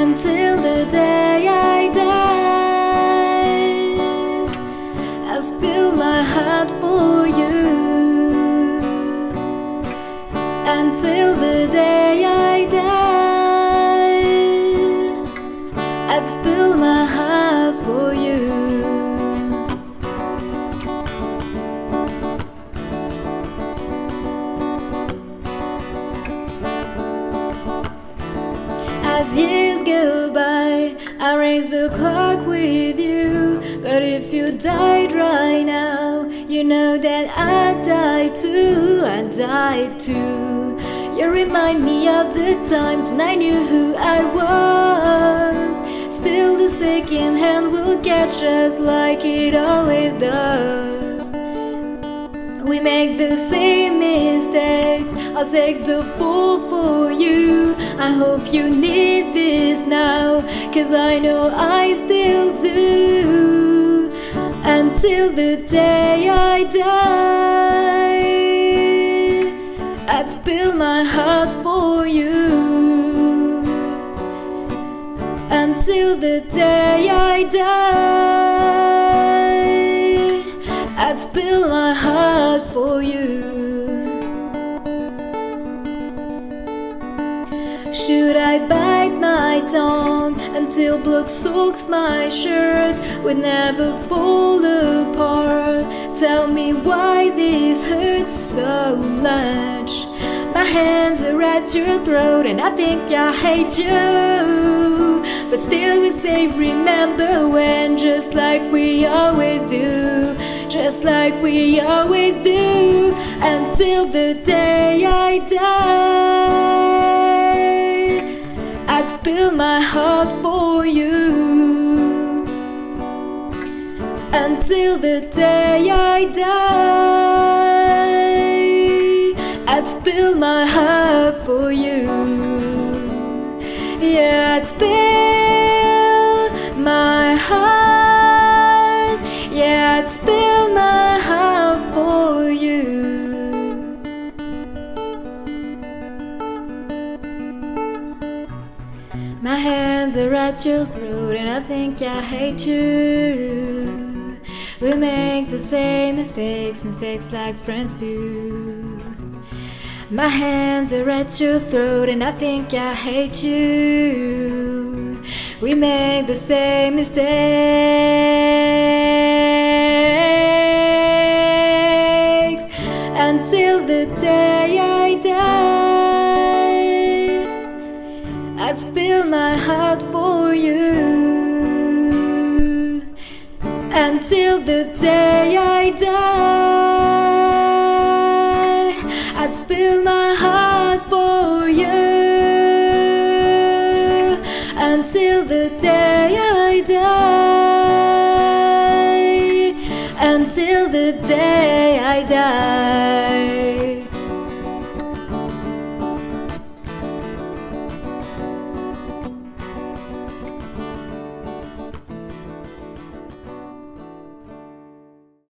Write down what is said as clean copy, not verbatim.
until the day I die. I'll spill my heart for you until the day I die. I'd spill my heart for you. As years go by, I raise the clock with you. But if you died right now, you know that I died too, I died too. You remind me of the times when I knew who I was. Still the second hand will catch us like it always does. We make the same mistakes, I'll take the fall for you. I hope you need this now, 'cause I know I still do. Until the day I die, I'd spill my heart for you. Until the day I die, I'd spill my heart for you. Should I bite my tongue until blood soaks my shirt? We'd never fall apart. Tell me why this hurts so much. My hands are at your throat and I think I hate you. But still we say remember when, just like we always do. Just like we always do. Until the day I die, I'd spill my heart for you. Until the day I die, I'd spill my heart for you. Yeah, I'd spill my heart. Yeah, I'd spill my heart for you. My hands are at your throat and I think I hate you. We make the same mistakes, mistakes like friends do. My hands are at your throat and I think I hate you. We make the same mistakes until the day I die. I'd spill my heart for you. Until the day I die, I'd spill my heart for you. Until the day I die, until the day I die.